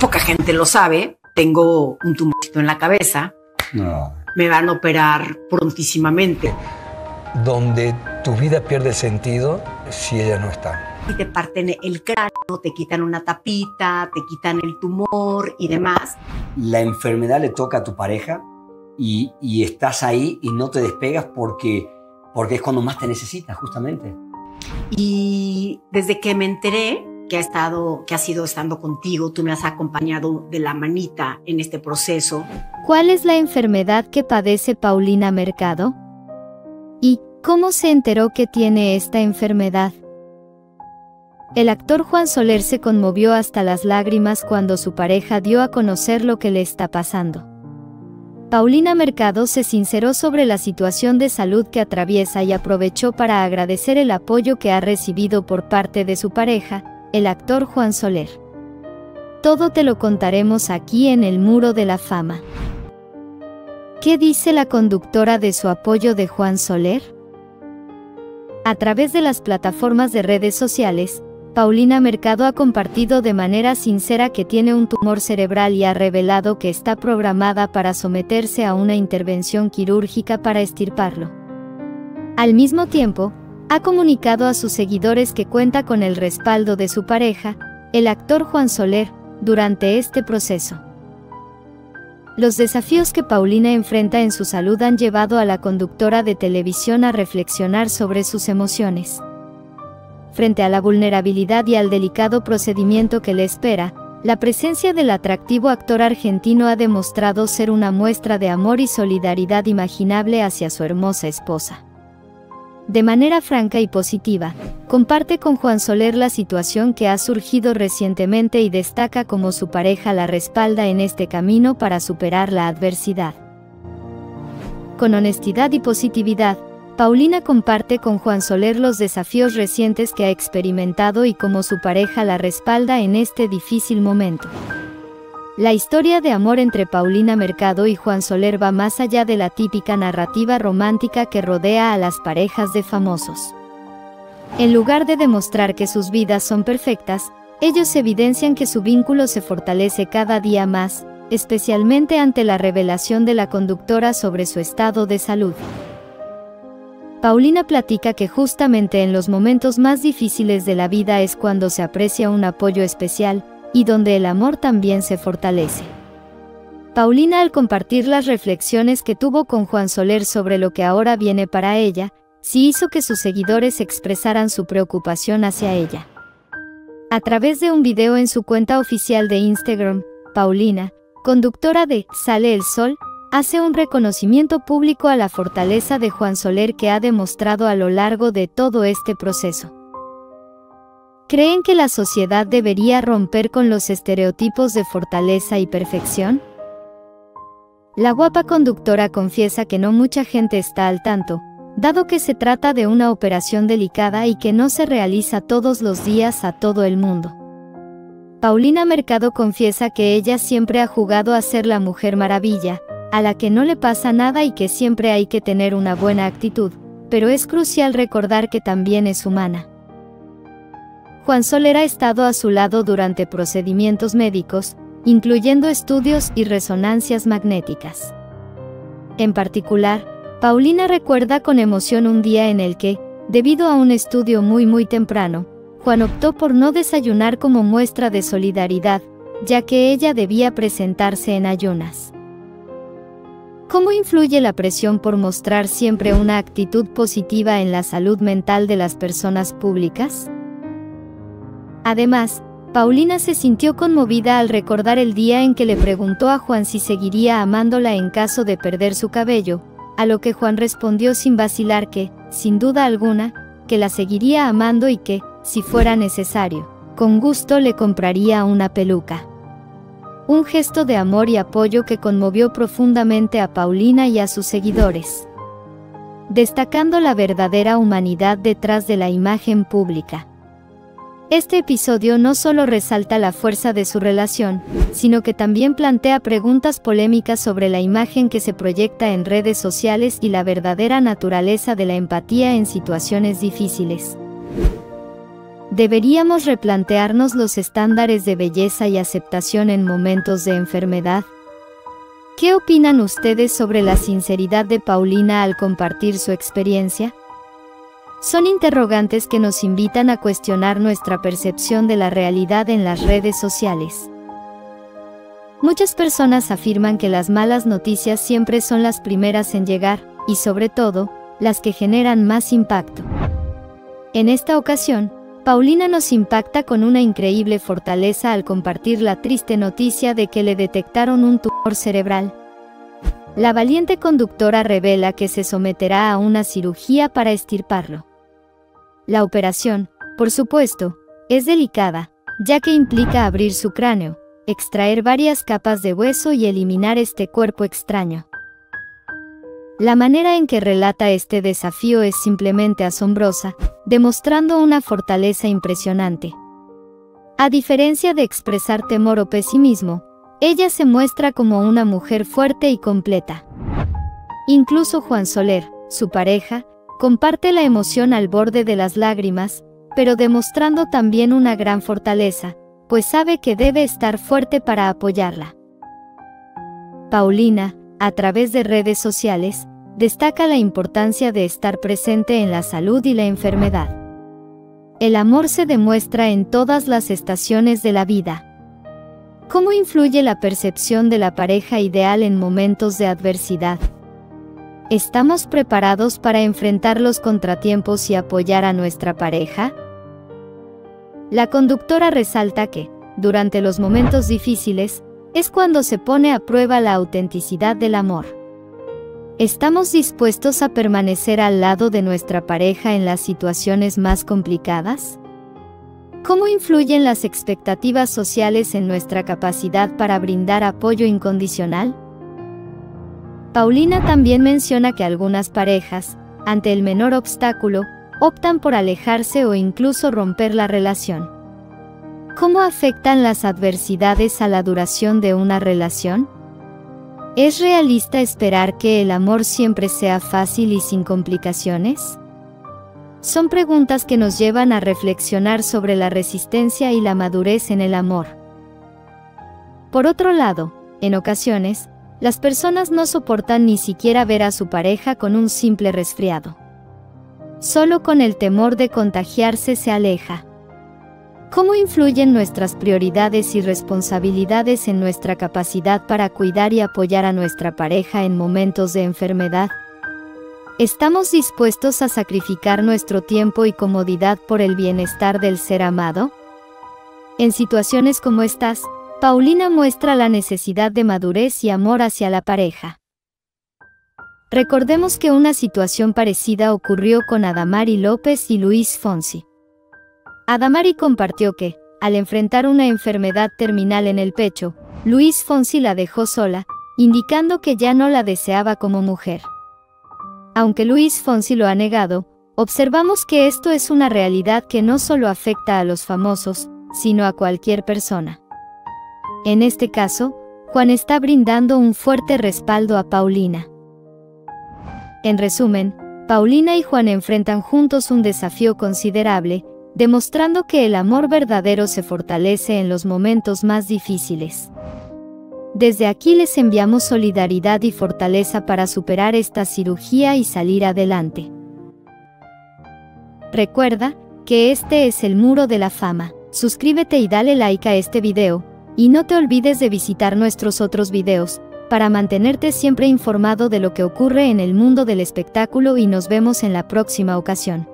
poca gente lo sabe, tengo un tumorcito en la cabeza. No. Me van a operar prontísimamente. Donde tu vida pierde sentido si ella no está. Y te parten el cráneo, te quitan una tapita, te quitan el tumor y demás. La enfermedad le toca a tu pareja y estás ahí y no te despegas porque es cuando más te necesitas, justamente. Y desde que me enteré que has ido estando contigo, tú me has acompañado de la manita en este proceso. ¿Cuál es la enfermedad que padece Paulina Mercado? ¿Y cómo se enteró que tiene esta enfermedad? El actor Juan Soler se conmovió hasta las lágrimas cuando su pareja dio a conocer lo que le está pasando. Paulina Mercado se sinceró sobre la situación de salud que atraviesa y aprovechó para agradecer el apoyo que ha recibido por parte de su pareja, el actor Juan Soler. Todo te lo contaremos aquí en el Muro de la Fama. ¿Qué dice la conductora de su apoyo de Juan Soler? A través de las plataformas de redes sociales, Paulina Mercado ha compartido de manera sincera que tiene un tumor cerebral y ha revelado que está programada para someterse a una intervención quirúrgica para extirparlo. Al mismo tiempo, ha comunicado a sus seguidores que cuenta con el respaldo de su pareja, el actor Juan Soler, durante este proceso. Los desafíos que Paulina enfrenta en su salud han llevado a la conductora de televisión a reflexionar sobre sus emociones. Frente a la vulnerabilidad y al delicado procedimiento que le espera, la presencia del atractivo actor argentino ha demostrado ser una muestra de amor y solidaridad imaginable hacia su hermosa esposa. De manera franca y positiva, comparte con Juan Soler la situación que ha surgido recientemente y destaca cómo su pareja la respalda en este camino para superar la adversidad. Con honestidad y positividad, Paulina comparte con Juan Soler los desafíos recientes que ha experimentado y cómo su pareja la respalda en este difícil momento. La historia de amor entre Paulina Mercado y Juan Soler va más allá de la típica narrativa romántica que rodea a las parejas de famosos. En lugar de demostrar que sus vidas son perfectas, ellos evidencian que su vínculo se fortalece cada día más, especialmente ante la revelación de la conductora sobre su estado de salud. Paulina platica que justamente en los momentos más difíciles de la vida es cuando se aprecia un apoyo especial, y donde el amor también se fortalece. Paulina, al compartir las reflexiones que tuvo con Juan Soler sobre lo que ahora viene para ella, sí hizo que sus seguidores expresaran su preocupación hacia ella. A través de un video en su cuenta oficial de Instagram, Paulina, conductora de Sale el Sol, hace un reconocimiento público a la fortaleza de Juan Soler que ha demostrado a lo largo de todo este proceso. ¿Creen que la sociedad debería romper con los estereotipos de fortaleza y perfección? La guapa conductora confiesa que no mucha gente está al tanto, dado que se trata de una operación delicada y que no se realiza todos los días a todo el mundo. Paulina Mercado confiesa que ella siempre ha jugado a ser la Mujer Maravilla, a la que no le pasa nada y que siempre hay que tener una buena actitud, pero es crucial recordar que también es humana. Juan Soler ha estado a su lado durante procedimientos médicos, incluyendo estudios y resonancias magnéticas. En particular, Paulina recuerda con emoción un día en el que, debido a un estudio muy temprano, Juan optó por no desayunar como muestra de solidaridad, ya que ella debía presentarse en ayunas. ¿Cómo influye la presión por mostrar siempre una actitud positiva en la salud mental de las personas públicas? Además, Paulina se sintió conmovida al recordar el día en que le preguntó a Juan si seguiría amándola en caso de perder su cabello, a lo que Juan respondió sin vacilar que, sin duda alguna, que la seguiría amando y que, si fuera necesario, con gusto le compraría una peluca. Un gesto de amor y apoyo que conmovió profundamente a Paulina y a sus seguidores, destacando la verdadera humanidad detrás de la imagen pública. Este episodio no solo resalta la fuerza de su relación, sino que también plantea preguntas polémicas sobre la imagen que se proyecta en redes sociales y la verdadera naturaleza de la empatía en situaciones difíciles. ¿Deberíamos replantearnos los estándares de belleza y aceptación en momentos de enfermedad? ¿Qué opinan ustedes sobre la sinceridad de Paulina al compartir su experiencia? Son interrogantes que nos invitan a cuestionar nuestra percepción de la realidad en las redes sociales. Muchas personas afirman que las malas noticias siempre son las primeras en llegar, y sobre todo, las que generan más impacto. En esta ocasión, Paulina nos impacta con una increíble fortaleza al compartir la triste noticia de que le detectaron un tumor cerebral. La valiente conductora revela que se someterá a una cirugía para extirparlo. La operación, por supuesto, es delicada, ya que implica abrir su cráneo, extraer varias capas de hueso y eliminar este cuerpo extraño. La manera en que relata este desafío es simplemente asombrosa, demostrando una fortaleza impresionante. A diferencia de expresar temor o pesimismo, ella se muestra como una mujer fuerte y completa. Incluso Juan Soler, su pareja, comparte la emoción al borde de las lágrimas, pero demostrando también una gran fortaleza, pues sabe que debe estar fuerte para apoyarla. Paulina, a través de redes sociales, destaca la importancia de estar presente en la salud y la enfermedad. El amor se demuestra en todas las estaciones de la vida. ¿Cómo influye la percepción de la pareja ideal en momentos de adversidad? ¿Estamos preparados para enfrentar los contratiempos y apoyar a nuestra pareja? La conductora resalta que, durante los momentos difíciles, es cuando se pone a prueba la autenticidad del amor. ¿Estamos dispuestos a permanecer al lado de nuestra pareja en las situaciones más complicadas? ¿Cómo influyen las expectativas sociales en nuestra capacidad para brindar apoyo incondicional? Paulina también menciona que algunas parejas, ante el menor obstáculo, optan por alejarse o incluso romper la relación. ¿Cómo afectan las adversidades a la duración de una relación? ¿Es realista esperar que el amor siempre sea fácil y sin complicaciones? Son preguntas que nos llevan a reflexionar sobre la resistencia y la madurez en el amor. Por otro lado, en ocasiones, las personas no soportan ni siquiera ver a su pareja con un simple resfriado. Solo con el temor de contagiarse se aleja. ¿Cómo influyen nuestras prioridades y responsabilidades en nuestra capacidad para cuidar y apoyar a nuestra pareja en momentos de enfermedad? ¿Estamos dispuestos a sacrificar nuestro tiempo y comodidad por el bienestar del ser amado? En situaciones como estas, Paulina muestra la necesidad de madurez y amor hacia la pareja. Recordemos que una situación parecida ocurrió con Adamari López y Luis Fonsi. Adamari compartió que, al enfrentar una enfermedad terminal en el pecho, Luis Fonsi la dejó sola, indicando que ya no la deseaba como mujer. Aunque Luis Fonsi lo ha negado, observamos que esto es una realidad que no solo afecta a los famosos, sino a cualquier persona. En este caso, Juan está brindando un fuerte respaldo a Paulina. En resumen, Paulina y Juan enfrentan juntos un desafío considerable, demostrando que el amor verdadero se fortalece en los momentos más difíciles. Desde aquí les enviamos solidaridad y fortaleza para superar esta cirugía y salir adelante. Recuerda que este es el Muro de la Fama. Suscríbete y dale like a este video, y no te olvides de visitar nuestros otros videos, para mantenerte siempre informado de lo que ocurre en el mundo del espectáculo y nos vemos en la próxima ocasión.